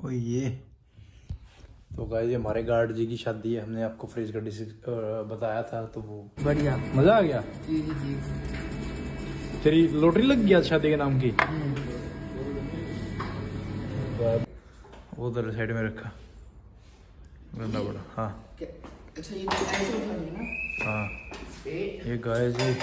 ओ ये तो गाइस ये हमारे गार्ड जी की शादी है। हमने आपको फ्रिज का डिश बताया था, तो वो बढ़िया मजा आ गया। जी जी जी। तेरी लॉटरी लग गया शादी के नाम की। उधर साइड में रखा गंदा बड़ा। हाँ अच्छा ये ऐसे उठानी है ना। हाँ ये गाइस जी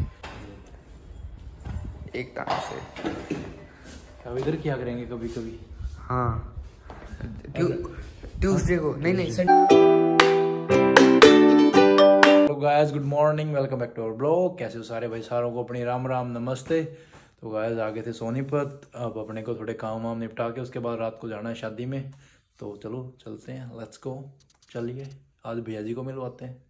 एक टाइम से अब इधर क्या करेंगे कभी कभी। हाँ ट्यूसडे को नहीं तो guys good morning, welcome back to our blog. कैसे हो सारे भाई, सारों को अपनी राम राम नमस्ते। तो गाइस आगे थे सोनीपत, अब अपने को थोड़े काम वाम निपटा के उसके बाद रात को जाना है शादी में। तो चलो चलते हैं, लेट्स गो। चलिए आज भैया जी को मिलवाते हैं।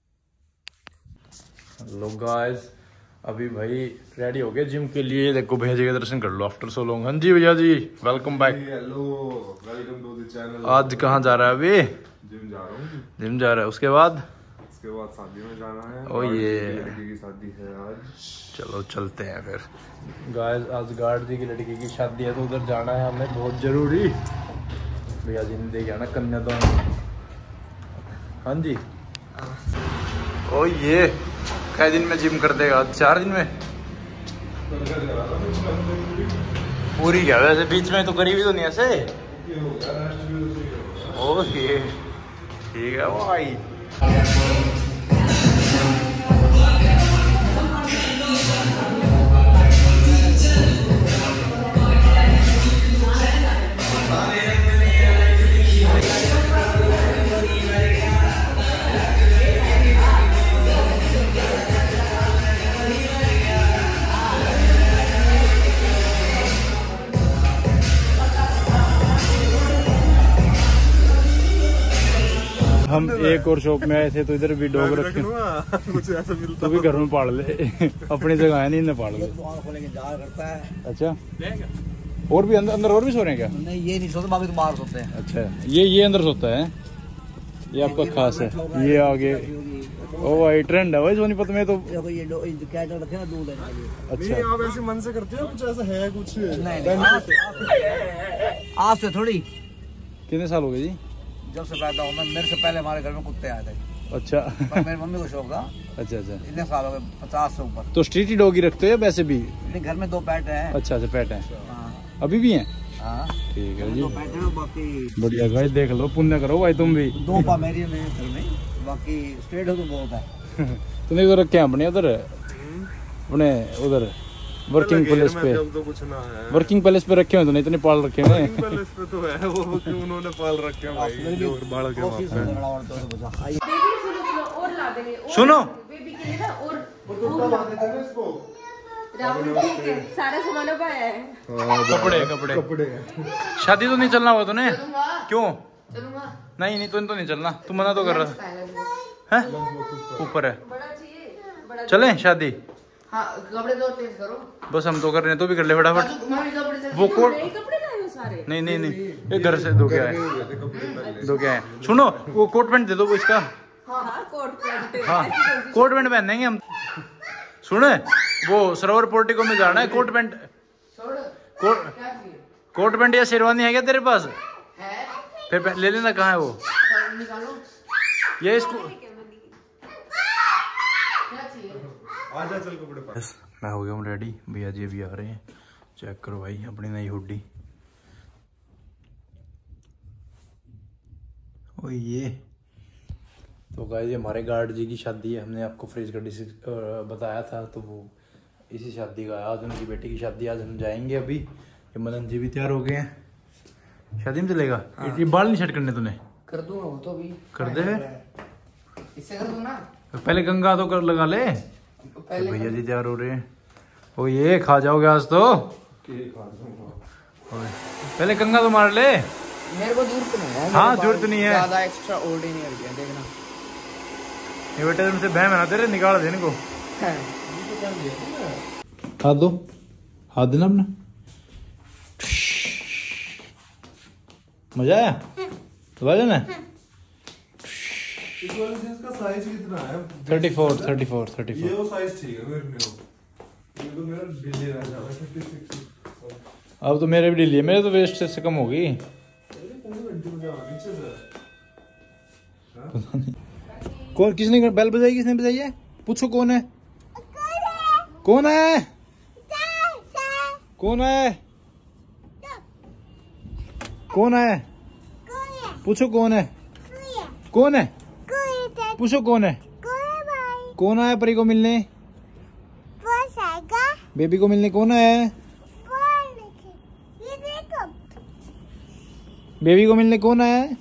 हेलो गाइस, अभी भाई रेडी हो गए जिम के लिए। देखो भैया जी के दर्शन कर लो आफ्टर सो लॉन्ग। हाँ जी भैया जी welcome back. Hello welcome to the channel. आज कहाँ जा रहा है अभी? जिम जा रहा हूँ। जिम जा रहा है, उसके बाद शादी में जाना है। ओ ये लड़की की शादी है आज। चलो चलते हैं फिर। गाइस आज गार्ड जी की लड़की की शादी है, तो उधर जाना है हमें बहुत जरूरी। भैया जी ने देखा ना कन्यादान। हाँ जी ओ ये कै दिन में जिम कर देगा? 4 दिन में पूरी क्या? वैसे बीच में तो करीबी तो नहीं ऐसे। ओ ये ठीक है भाई। हम एक और शॉप में आए थे, तो इधर भी डॉग रखे। कुछ ऐसा मिलता तो भी घर में पाल ले अपनी जगह है नहीं, इन्हें पाल ले। अच्छा और भी अंदर और भी सो रहे हैं क्या? नहीं ये नहीं सोते, बाकी तो बाहर सोते हैं। अच्छा ये अंदर सोता है। ये आपका खास है। ये आगे ओ भाई ट्रेंड है भाई सोनीपत में। तो ये कैटल रखे ना दूध देने के लिए। अच्छा आप ऐसे मन से करते हो? कुछ ऐसा है कुछ? नहीं आज से थोड़ी, कितने साल हो गए जी? जब से पैदा हुआ मैं, मेरे से पहले हमारे घर में कुत्ते आए थे। अच्छा पर मेरी मम्मी को शौक था। अच्छा अच्छा। इतने साल हो गए, 50 से ऊपर। तो स्ट्रीट ही डॉगी रखते हो या वैसे भी? नहीं घर में 2 पेट हैं। अच्छा अच्छा पेट है हाँ अभी भी हैं? हाँ ठीक है जी 2 पेट हैं, बाकी बढ़िया गाइस देख लो, पुण्य करो भाई तुम भी। 2 पा मेरी है मेरे घर में, बाकी स्ट्रेट हो तो बहुत है। तुमने तो रखे हैं अपने उधर, अपने उधर वर्किंग प्लेस पे। तो कुछ ना है। वर्किंग प्लेस पे रखे हुए तो नहीं, इतने पाल रखे हुए हैं। पैलेस पे तो है वो, उन्होंने पाल रखे हैं भाई जो बाढ़ के वहाँ पे। सुनो बेबी के लिए ना और राहुल ठीक है, सारा सामान अब आया है। कपड़े शादी तो नहीं चलना हुआ तूने? चलूंगा क्यों? चलूंगा। नहीं तो नहीं चलना, तू मना तो कर रहा है। ऊपर है, बड़ा चाहिए, बड़ा चलें शादी? हाँ कपड़े दो चेंज करो। बस हम तो कर रहे हैं, तो भी कर ले फटाफट। मम्मी कपड़े से वो कोट नए कपड़े लाए हो सारे? नहीं ये घर से दो क्या है। सुनो वो कोट पैंट दे दो वो इसका। हाँ कोट पैंट। हाँ कोट पैंट पहन देंगे हम। सुने वो सरोवर पोर्टिको में जाना है, कोट पैंट। छोड़ कोट क्या चाहिए कोट पैंट या शेरवानी है क्या तेरे पास? है? फिर ले लेना। कहाँ है वो? निकालो ये इसको क्या चाहिए। आजा चल कपड़े पास। बस मैं हो गया हूँ रेडी। भैया जी अभी आ रहे हैं। चेक करो भाई अपनी नई हुड्डी। ओ ये तो गाइस हमारे गार्ड जी की शादी है। हमने आपको फ्रिज का डिश बताया था, तो वो इसी शादी का आज उनकी बेटी की शादी। आज हम जाएंगे अभी। ये मदन जी भी तैयार हो गए हैं, शादी में चलेगा। ये बाल नहीं सेट करने तूने? कर दूंगा वो तो भी कर दे, इससे कर दूं ना। पहले गंगा तो कर लगा ले। पहले भैया जी तैयार हो रहे हैं। ओ ये खा जाओगे आज तो। पहले गंगा तो मार ले। मेरे को जरूरत नहीं है। हाँ जरूरत नहीं है। ज्यादा एक्स्ट्रा ऑर्डिनरी है, देखना। ये बेटे तुमसे बहम है ना तेरे, निकाल देने को। हाथ दो, हाथ देना अपना। मजा आया तो बाजा ना। इस वाले जींस का साइज कितना है? 34। ये वो साइज ठीक है मेरे लिए। ये तो मेरा ढीले रह जाएगा 36। अब तो मेरे भी ढीली है, मेरे तो वेस्ट से कम होगी। कौन, किसने बेल बजाई, किसने बजाई है? पूछो कौन है? कौन है? कौन है? कौन है? पूछो कौन है? कौन है? पूछो कौन है? कौन आया परी को मिलने? बेबी को मिलने कौन है? बेबी को मिलने कौन है?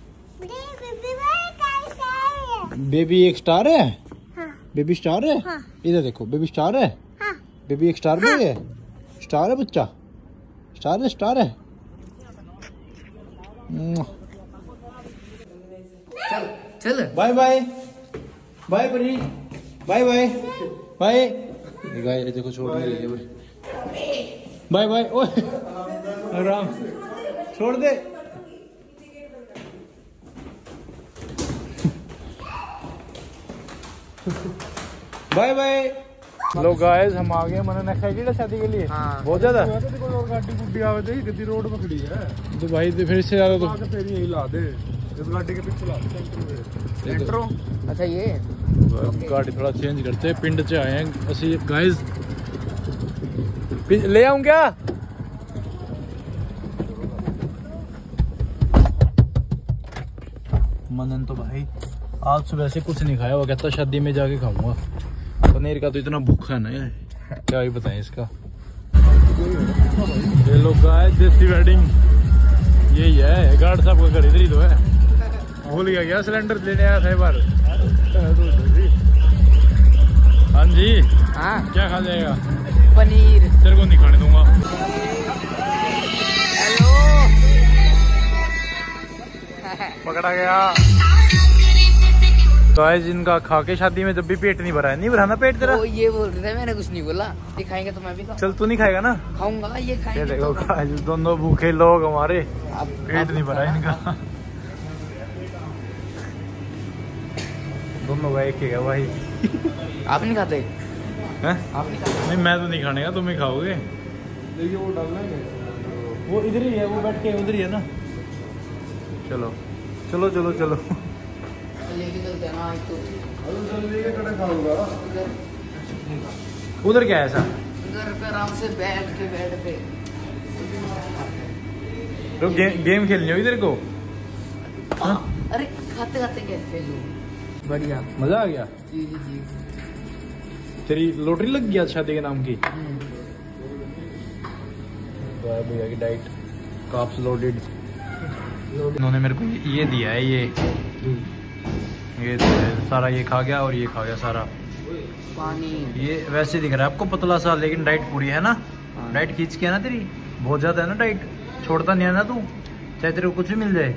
बेबी एक स्टार है। हाँ। बेबी स्टार है। हाँ। इधर देखो, बेबी स्टार है। हाँ। बेबी एक स्टार बॉय है। स्टार है बच्चा, स्टार है, स्टार है। चल bye bye bye Pari, bye bye bye. गाय देखो छोड़ नहीं रही है। Bye bye. ओए आराम, छोड़ दे। Bye bye. लो गाइस, हम आ गए। मन एक्साइटेड है शादी के लिए। हाँ। बहुत ज्यादा। गाड़ी गुड्डी आवे दे, गद्दी रोड पे खड़ी है तो भाई फिर इससे ज्यादा तो फिर यही ला दे, इस गाड़ी के पीछे ला दे सेंट्रो। अच्छा ये गाड़ी थोड़ा चेंज करते हैं, पिंड से आए हैं असि गाइस। ले आऊं क्या? मनन तो भाई आज सुबह से कुछ नहीं खाया, वो कहता शादी में जाके खाऊंगा। पनीर का तो इतना भूखा है ना यार, क्या ही बताएं इसका। ये लोग गाय देसी वेडिंग यही है। गार्ड साहब का घर इधर ही तो है। भूल गया क्या सिलेंडर लेने आया था बार। हाँ जी। हाँ क्या खा जाएगा? पनीर। तेरे को नहीं खाने दूंगा। हेलो पकड़ा गया। तो आज इनका खा के शादी में जब भी पेट नहीं भरा है। नहीं भरा ना पेट तेरा? तो ये बोल रहे थे, मैंने कुछ नहीं बोला। ये खाएंगे तो मैं भी खाऊंगा। चल तू नहीं खाएगा ना? खाऊंगा। ये खाएंगे। ये देखो तो दोनों भूखे लोग हमारे, पेट नहीं भरा इनका। दोनों का एक ही है भाई। आप नहीं खाते? हैं? आप नहीं खाते? नहीं मैं तो नहीं खाने का, तुम ही खाओगे। देखिए वो डालना है, वो इधर ही है, वो बैठ के उधर ही है ना। चलो चलो चलो चलो। लेके चलते हैं ना। तो जल्दी के कड़े खाऊंगा। उधर क्या है ऐसा? घर पे आराम से बैठ के बेड पे तो गेम खेलनी हो इधर को। अरे खाते खाते कैसे खेलूं? बढ़िया, मजा आ गया। जी जी जी। तेरी लॉटरी लग गया शादी के नाम की। भैया की डाइट काप्स लोडेड। उन्होंने मेरे को ये दिया है, ये सारा ये खा गया और ये खा गया सारा पानी। ये वैसे दिख रहा है आपको पतला सा, लेकिन डाइट पूरी है ना। डाइट खींच के है ना तेरी, बहुत ज्यादा है ना डाइट। छोड़ता नहीं है ना तू, चाहे तेरे को कुछ भी मिल जाए।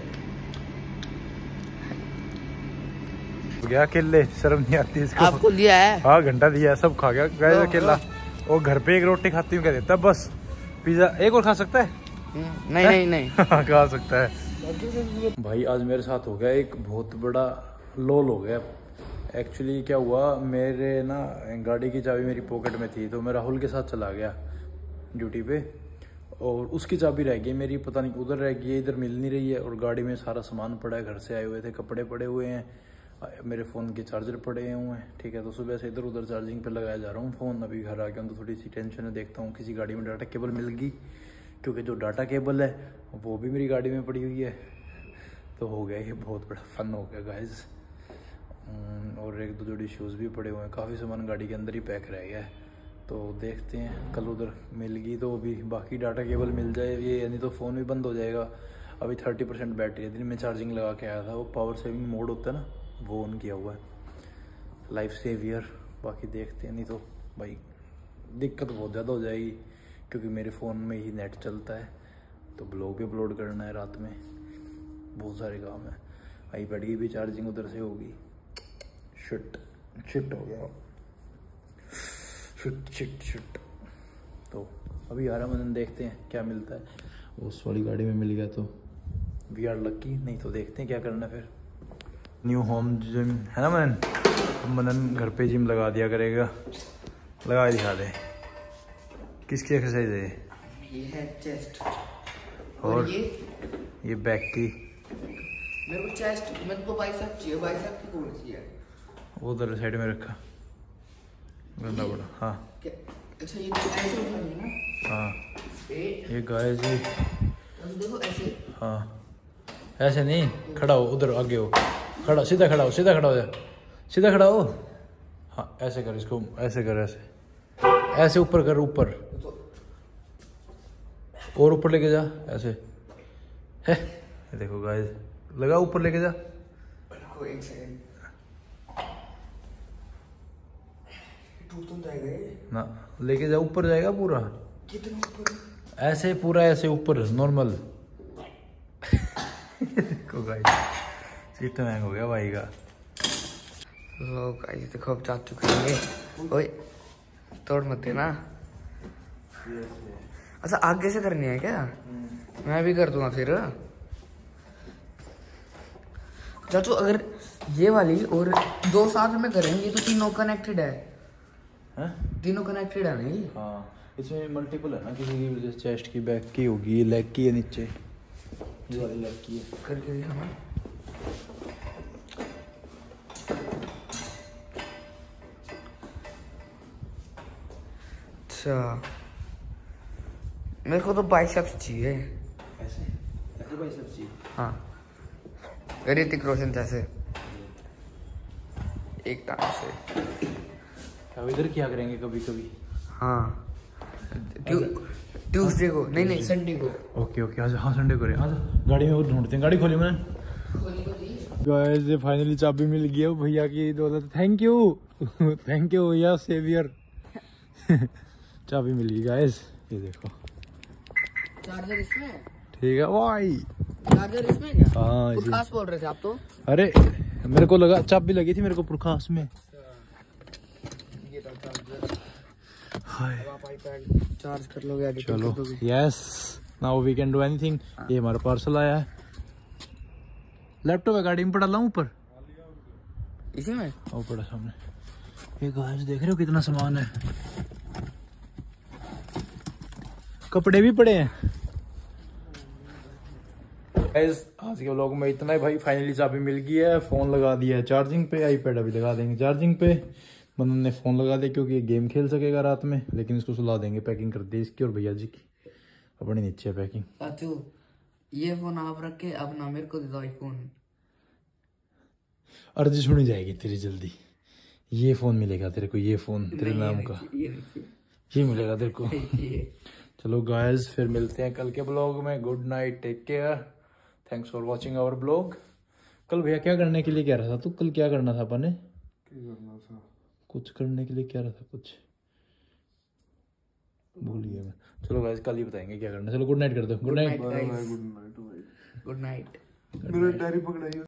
गया अकेले, शर्म नहीं आती इसको। आपको दिया है? हाँ घंटा दिया है, सब खा गया गया अकेला। और घर पे एक रोटी खाती हूँ कह देता बस। पिज्जा एक और खा सकता है? नहीं नहीं नहीं। खा सकता है भाई। आज मेरे साथ हो गया एक बहुत बड़ा लोल हो गया। एक्चुअली क्या हुआ, मेरे ना गाड़ी की चाबी मेरी पॉकेट में थी, तो मैं राहुल के साथ चला गया ड्यूटी पे, और उसकी चाबी रह गई मेरी, पता नहीं उधर रह गई है, इधर मिल नहीं रही है। और गाड़ी में सारा सामान पड़ा है, घर से आए हुए थे, कपड़े पड़े हुए हैं, मेरे फ़ोन के चार्जर पड़े हुए हैं। ठीक है, तो सुबह से इधर उधर चार्जिंग पे लगाया जा रहा हूँ फ़ोन। अभी घर आ गया हूँ तो थोड़ी सी टेंशन है, देखता हूँ किसी गाड़ी में डाटा केबल मिल गई, क्योंकि जो डाटा केबल है वो भी मेरी गाड़ी में पड़ी हुई है। तो हो गया, ये बहुत बड़ा फन हो गया गाइज। और एक दो जोड़ी शूज़ भी पड़े हुए हैं, काफ़ी सामान गाड़ी के अंदर ही पैक रह गया है। तो देखते हैं, कल उधर मिल गई तो अभी बाकी डाटा केबल मिल जाए ये, यानी तो फ़ोन भी बंद हो जाएगा। अभी 30% बैटरी है, दिन में चार्जिंग लगा के आया था, वो पावर सेविंग मोड होता है ना, वो ऑन किया हुआ है, लाइफ सेवियर। बाकी देखते हैं, नहीं तो भाई दिक्कत बहुत ज़्यादा हो जाएगी, क्योंकि मेरे फ़ोन में ही नेट चलता है, तो ब्लॉग भी अपलोड करना है रात में, बहुत सारे काम है। आईपैड की भी चार्जिंग उधर से होगी। शिट हो गया, शिट। तो अभी आ रहा मन, देखते हैं क्या मिलता है। उस वाली गाड़ी में मिल गया तो वी आर लकी, नहीं तो देखते हैं क्या करना फिर। न्यू होम जिम है ना मनन, मनन घर पे जिम लगा दिया करेगा। लगा दिखा दे, किसकी एक्सरसाइज है ये है चेस्ट और ये बैक की। मेरे को चेस्ट, मेरे को बाइसेप चाहिए। बाइसेप की कौन सी है? उधर साइड में रखा, गंदा बड़ा। हाँ अच्छा ये तो ऐसे उठानी है ना? हाँ ए, ये गाइस जी। अब देखो ऐसे। हाँ ऐसे नहीं, खड़ा हो, उधर आगे हो, खड़ा, सीधा खड़ा हो, सीधा खड़ा हो जा, सीधा खड़ा हो। हाँ ऐसे कर इसको, ऐसे कर, ऐसे ऐसे ऊपर कर, ऊपर और ऊपर लेके जा, ऐसे है। ये देखो गाइस, लगा, ऊपर लेके जा। रुको एक सेकंड, टूट तो जाएगा ये ना, लेके जा, ऊपर जाएगा पूरा। कितना ऊपर? ऐसे पूरा, ऐसे ऊपर नॉर्मल। देखो गाइस, सीट तो महंगा हो गया भाई का। लो गाइस देखो अब चाचू करेंगे। ओए तोड़ मत देना। अच्छा आगे से करनी है क्या? मैं भी कर दूंगा फिर। चाचू अगर ये वाली और दो साथ में करेंगे तो तीनों कनेक्टेड है। हैं? तीनों कनेक्टेड है नहीं? हाँ इसमें मल्टीपल है ना, किसी की वजह से चेस्ट की, बैक की होगी, लेग की है नीचे, ये वाली लेग की है। करके दिखाना। अच्छा मेरे को तो बाइसेप्स चाहिए। ऐसे ऐसे भाई सब चीज। हाँ ऋतिक रोशन जैसे एक टांग से। अब इधर क्या करेंगे कभी कभी। हाँ ट्यूसडे को, नहीं संडे को। ओके ओके आज, हाँ संडे को, आज गाड़ी में वो ढूंढते हैं। गाड़ी खोली मैंने। गाइस ये फाइनली चाबी मिल गई है भैया की दौलत। थैंक यू थैंक यू भैया, सेवियर। चाबी मिल गई गाइस, ये देखो। चार्जर इसमें? ठीक है भाई, चार्जर इसमें क्या? हाँ कुछ खास बोल रहे थे आप तो। अरे मेरे को लगा चाबी लगी थी मेरे को प्रकाश में। ये था चार्जर। हाय अब आप आईपैड चार्ज कर लोगे, एडिट कर चलो, दोगे। Yes now we can do anything. ये हमारा पार्सल आया है। लैपटॉप है गाड़ी में पड़ा, लाऊं ऊपर इसी में? वो पड़ा सामने। ये गाइस देख रहे हो कितना सामान है, कपड़े भी पड़े हैं। गाइस आज के व्लॉग में इतना ही भाई। फाइनली चाबी मिल गई है, फोन लगा दिया है चार्जिंग पे, आईपैड अभी लगा देंगे चार्जिंग पे। मदन ने फोन लगा दिया क्योंकि ये गेम खेल सकेगा रात में, लेकिन इसको सुला देंगे। पैकिंग कर दी इसकी और भैया जी की, अपने नीचे है पैकिंग। चाचू ये फोन आप रख के अब ना मेरे को दे दो आईफोन। अर्जी सुनी जाएगी तेरी जल्दी। ये फोन मिलेगा तेरे को, ये फोन तेरे नाम का, ये मिलेगा तेरे को। चलो गाइस फिर मिलते हैं कल के ब्लॉग में। Good night, take care, thanks for watching our blog. कल भैया क्या करने के लिए कह रहा था तू? कल क्या करना था अपन ने? कुछ करने के लिए कह रहा था, कुछ भूल गया मैं। चलो गाइस कल ही बताएंगे क्या करना। चलो गुड नाइट कर दो। गुड नाइट, गुड नाइट भाई, गुड नाइट। मेरे डायरी पकड़ाइए।